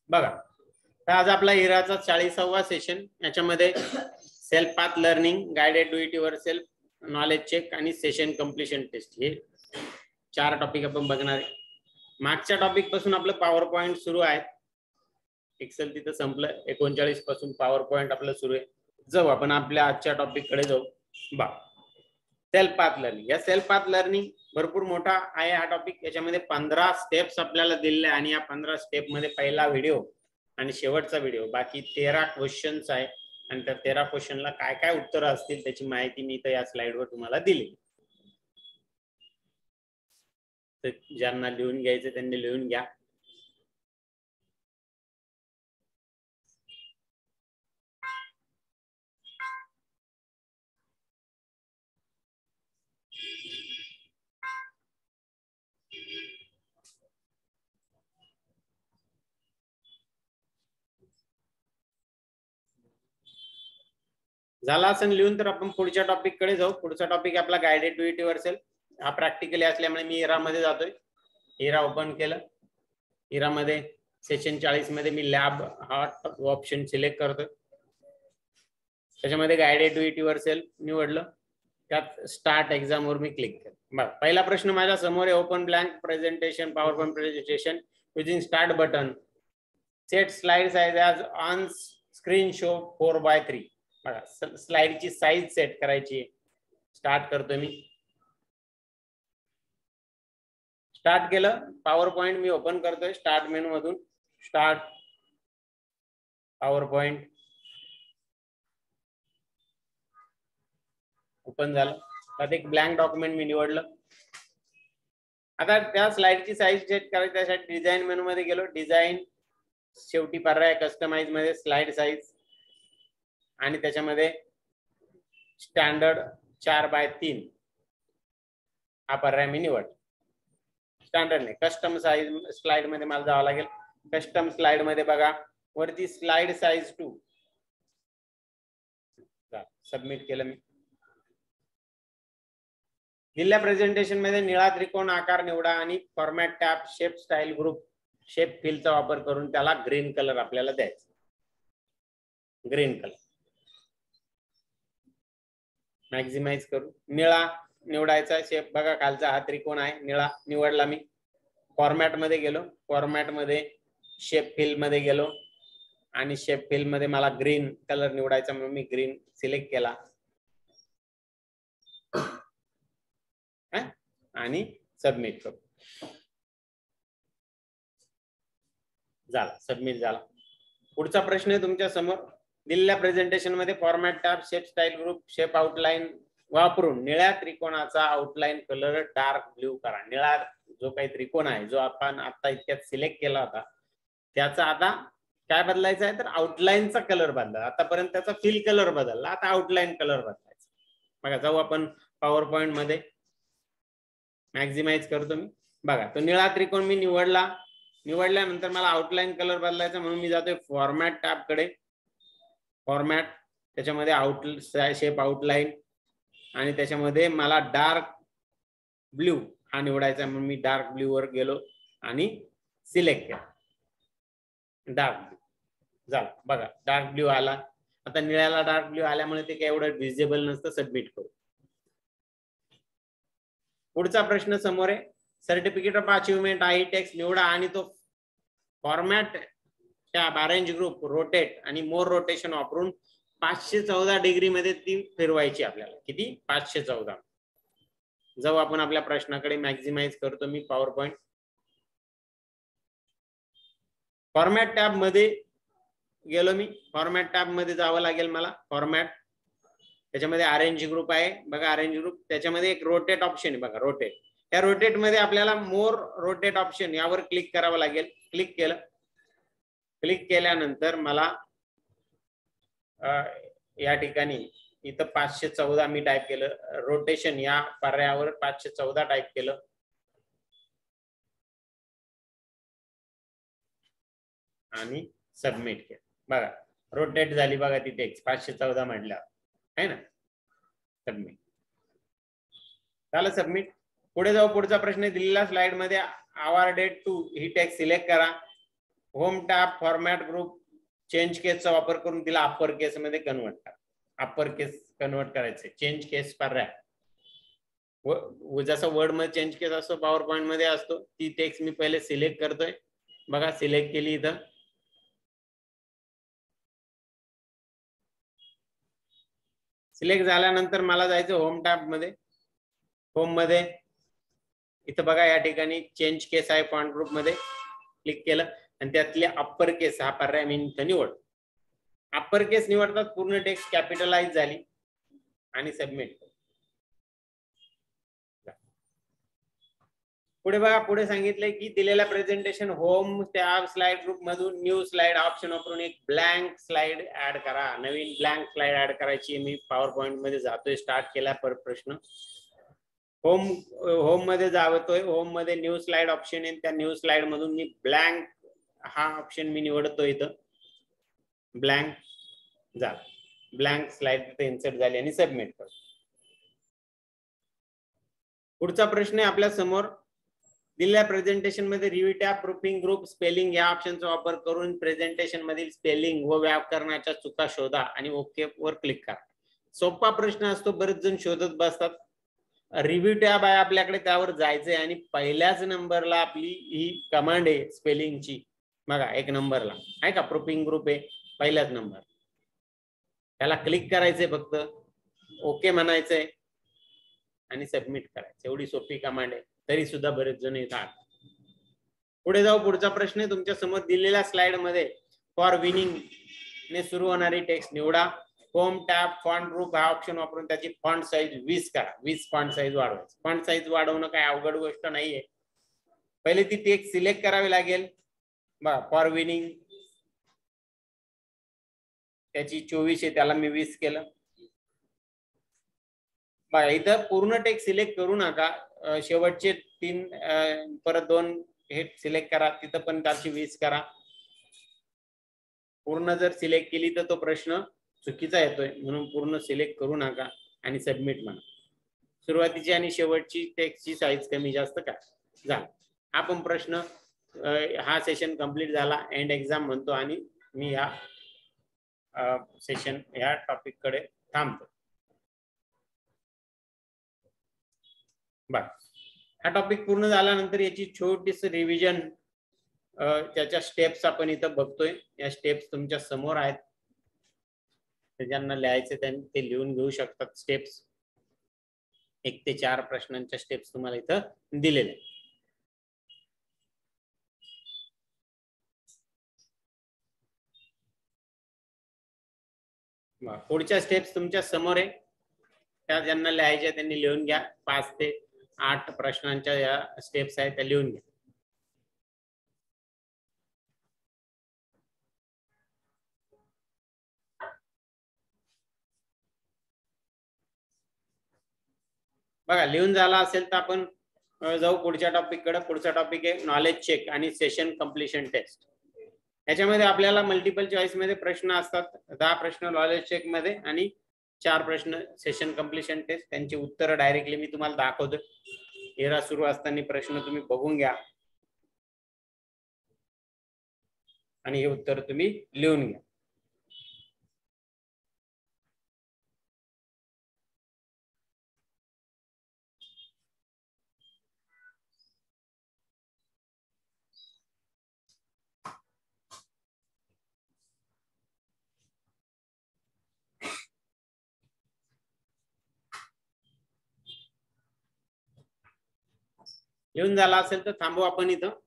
बघा, तर आज आपला इराचा 40वा सेशन, याच्यामध्ये self path learning, guided do it yourself, knowledge check आणि सेशन कम्प्लिशन टेस्ट, हे 4 टॉपिक आपण बघणार आहे. मागच्या टॉपिक पासून आपलं पॉवर पॉइंट सुरू आहे. एक्सेल तिथं संपलं, 39 पासून पॉवर पॉइंट आपलं सुरू आहे. जाऊ आपण आपल्या आजच्या टॉपिक कडे जाऊ. बा, सेल्फ पाथ लर्निंग. या सेल्फ पाथ लर्निंग भरपूर मोठा आहे हा टॉपिक. याच्यामध्ये 15 स्टेप्स आपल्याला दिलेले आहे आणि या 15 स्टेप मध्ये पहिला व्हिडिओ आणि शेवटचा व्हिडिओ, बाकी 13 क्वेश्चन्स आहे आणि त्या 13 क्वेश्चनला काय काय उत्तर असतील त्याची माहिती मी तर या स्लाइडवर तुम्हाला दिली. तर ज्यांना लिहून घ्यायचं त्यांनी लिहून घ्या. झाला असेल लिहून तर आपण पुढच्या टॉपिक कडे जाऊ. पुढचा टॉपिक आपला गाइडेड डू इट युअरसेल्फ. हा प्रॅक्टिकली असल्यामुळे मी इरा मध्ये जातोय. इरा ओपन केलं. इरा मध्ये सेशन 40 मध्ये मी लॅब हा ऑप्शन सिलेक्ट करतोय. त्याच्यामध्ये गाइडेड डू इट युअरसेल्फ निवडलं. त्यात स्टार्ट एक्झाम वर मी क्लिक केलं. बघा, पहिला प्रश्न माझ्या समोर आहे, open blank presentation, PowerPoint presentation using start button, set slide size as on screen show 4:3. बघा, स्लाइडची साईज सेट करायची. स्टार्ट करतोय मी. स्टार्ट केलं. पॉवर पॉइंट मी ओपन करतोय. स्टार्ट मेनू मधून स्टार्ट पॉवर पॉइंट ओपन झालं. त्यात एक ब्लँक डॉक्युमेंट मी निवडलं. आता त्या स्लाइडची साईज सेट करायची, त्यासाठी डिझाईन मेनू मध्ये गेलो. डिझाईन, शेवटी पर्याय कस्टमाइज मध्ये स्लाइड साईज आणि त्याच्यामध्ये स्टँडर्ड 4:3 हा पर्याय मी निवड. स्टँडर्ड नाही, कस्टम साईज स्लाइड मध्ये मला जावं लागेल. कस्टम स्लाइड मध्ये बघा वरती स्लाइड साईज 2. सबमिट केलं मी. दिलेल्या प्रेझेंटेशन मध्ये निळा त्रिकोण आकार निवडा आणि format tab shape style group shape फिलचा वापर करून त्याला ग्रीन कलर आपल्याला द्यायचा. ग्रीन कलर मॅक्झिमाइज करू. निळा निवडायचा शेप. बघा, खालचा हा त्रिकोण आहे, निळा निवडला मी. फॉर्मॅट मध्ये गेलो. फॉर्मॅट मध्ये शेप फिल मध्ये गेलो आणि शेप फिल मध्ये मला ग्रीन कलर निवडायचा म्हणून मी ग्रीन सिलेक्ट केला आणि सबमिट करू. झाला, सबमिट झाला. पुढचा प्रश्न आहे तुमच्या समोर. दिलेल्या प्रेझेंटेशन मध्ये format tab shape style group shape outline वापरून निळ्या त्रिकोणाचा आउटलाईन कलर डार्क ब्ल्यू करा. निळा जो काही त्रिकोण आहे, जो आपण आता इतक्यात सिलेक्ट केला होता, त्याचा आता काय बदलायचा आहे तर आउटलाईनचा कलर बदला. आतापर्यंत त्याचा फिल कलर बदलला, आता आउटलाईन कलर बदलायचा. बघा, जाऊ आपण पॉवर पॉइंट मध्ये. मॅक्झिमाइज करतो मी. बघा, तो निळा त्रिकोण मी निवडला. निवडल्यानंतर मला आउटलाईन कलर बदलायचा म्हणून मी जातोय फॉर्मॅट टॅब कडे. फॉर्मॅट, त्याच्यामध्ये शेप आउटलाईन आणि त्याच्यामध्ये मला डार्क ब्ल्यू हा निवडायचा म्हणून मी डार्क ब्ल्यू वर गेलो आणि सिलेक्ट केला. डार्क ब्ल्यू झाला. बघा, डार्क ब्ल्यू आला. आता निळ्याला डार्क ब्ल्यू आल्यामुळे ते काही एवढं विजिबल नसतं. सबमिट करू. पुढचा प्रश्न समोर आहे. सर्टिफिकेट ऑफ अचिव्हमेंट आहे टेक्स्ट निवडा आणि तो format tab arrange group rotate आणि मोर रोटेशन वापरून 514 डिग्री मध्ये ती फिरवायची आपल्याला. किती? 514. जाऊ आपण आपल्या प्रश्नाकडे. मॅक्झिमाइज करतो मी पॉवर पॉइंट. फॉर्मॅट टॅब मध्ये गेलो मी. फॉर्मॅट टॅब मध्ये जावं लागेल मला. फॉर्मॅट, त्याच्यामध्ये अरेंज ग्रुप आहे. बघा, अरेंज ग्रुप, त्याच्यामध्ये एक रोटेट ऑप्शन आहे. बघा, रोटेट. या रोटेट मध्ये आपल्याला मोर रोटेट ऑप्शन यावर क्लिक करावं लागेल. क्लिक केलं. क्लिक केल्यानंतर मला या ठिकाणी इथं 514 मी टाईप केलं. रोटेशन या पर्यायावर 514 टाईप केलं आणि सबमिट केलं. बघा, रोटेट झाली. बघा, तिथे 514 म्हटल्यावर आहे ना. सबमिट झालं. सबमिट. पुढे जाऊ. पुढचा प्रश्न दिलेला स्लाइड मध्ये अवॉर्डेड टू ही टेक्स्ट सिलेक्ट करा. Home tab format group change केसचा वापर करून तिला अप्पर केस मध्ये कन्वर्ट करा. अप्पर केस कन्वर्ट करायचे. चेंज केस पर्याय जसं वर्ड मध्ये चेंज केस असतो पॉवर पॉइंट मध्ये असतो. ती टेक्स्ट मी पहिले सिलेक्ट करतोय. बघा सिलेक्ट केली इथं. सिलेक्ट झाल्यानंतर मला जायचं होम टॅब मध्ये. होम मध्ये इथं बघा या ठिकाणी चेंज केस आहे फॉन्ट ग्रुप मध्ये. क्लिक केलं आणि त्यातले अप्पर केस हा पर्याय मी इथं निवड. अप्पर केस निवडतात पूर्ण टेक्स्ट कॅपिटलाइज झाली आणि सबमिट. पुढे बघा पुढे सांगितलंय की दिलेल्या presentation home tab slide group मधून न्यू स्लाइड ऑप्शन वापरून एक ब्लँक स्लाइड ऍड करा. नवीन ब्लँक स्लाइड ऍड करायची. मी पॉवर पॉइंट मध्ये जातोय. स्टार्ट केला प्रश्न. होम मध्ये जावतोय. होम मध्ये न्यू स्लाइड ऑप्शन आहे. त्या न्यू स्लाइड मधून मी ब्लँक हा ऑप्शन मी निवडतो. इथं ब्लँक झाला. ब्लँक स्लाइड तिथे इन्सर्ट झाली आणि सबमिट करतो. पुढचा प्रश्न आहे आपल्या समोर. दिलेल्या प्रेझेंटेशन मध्ये review tab proofing group spelling या ऑप्शनचा वापर करून प्रेझेंटेशन मधील स्पेलिंग व व्याकरणाच्या चुका शोधा आणि ओके वर क्लिक करा. सोपा प्रश्न असतो. बरेच जण शोधत बसतात. रिव्ह्यू टॅब आहे आपल्याकडे. त्यावर जायचंय आणि पहिल्याच नंबरला आपली ही कमांड आहे स्पेलिंगची. बघा 1 नंबरला आहे का प्रूफिंग ग्रुप आहे. पहिल्याच नंबर त्याला क्लिक करायचंय. फक्त ओके म्हणायचंय आणि सबमिट करायचं. एवढी सोपी कमांड आहे. तरी सुद्धा बरेच जण येतात. पुढे जाऊ. पुढचा प्रश्न आहे तुमच्या समोर. दिलेल्या स्लाइड मध्ये फॉर विनिंग ने सुरू होणारी टेक्स्ट निवडा. होम टॅब फॉन्ट ग्रुप हा ऑप्शन वापरून त्याची फॉन्ट साईज 20 करा. 20 फॉन्ट साईज वाढवायची. फॉन्ट साईज वाढवणं काय अवघड गोष्ट नाहीये. पहिले ती टेक्स्ट सिलेक्ट करावी लागेल. बघा फॉर विनिंग त्याची 24 आहे. त्याला मी 20 केलं. बघा इथं पूर्ण टेक्स्ट सिलेक्ट करू नका. शेवटचे 3 परत 2 हे सिलेक्ट करा. तिथं पण त्याची 20 करा. पूर्ण जर सिलेक्ट केली तर तो प्रश्न चुकीचा येतोय. म्हणून पूर्ण सिलेक्ट करू नका आणि सबमिट म्हणा. सुरुवातीची आणि शेवटची टेक्स्टची साईज कमी जास्त करा. झाला. हा पण प्रश्न हा सेशन कंप्लीट झाला. एंड एक्झाम म्हणतो आणि मी ह्या सेशन ह्या टॉपिक कडे थांबतो. बस हा टॉपिक पूर्ण झाल्यानंतर याची छोटीशी रिव्हिजन त्याच्या स्टेप्स आपण इथं बघतोय. या स्टेप्स तुमच्या समोर आहेत. ज्यांना लिहायचे त्यांनी ते लिहून घेऊ शकतात. स्टेप्स 1 ते 4 प्रश्नांच्या स्टेप्स तुम्हाला इथं दिलेले. पुढच्या स्टेप्स तुमच्या समोर आहे. त्या ज्यांना लिहायच्या त्यांनी लिहून घ्या. 5 ते 8 प्रश्नांच्या या स्टेप्स आहेत त्या लिहून घ्या. बघा लिहून झाला असेल तर आपण जाऊ पुढच्या टॉपिक कडे. पुढचा टॉपिक आहे नॉलेज चेक आणि सेशन कंप्लीशन टेस्ट. याच्यामध्ये आपल्याला मल्टिपल चॉईस मध्ये प्रश्न असतात. 10 प्रश्न नॉलेज चेक मध्ये आणि 4 प्रश्न सेशन कंप्लीशन टेस्ट. त्यांची उत्तर डायरेक्टली मी तुम्हाला दाखवतो. एरा सुरू असताना प्रश्न तुम्ही बघून घ्या आणि हे उत्तर तुम्ही लिहून घ्या. लिहून झाला असेल तर थांबू आपण इथं.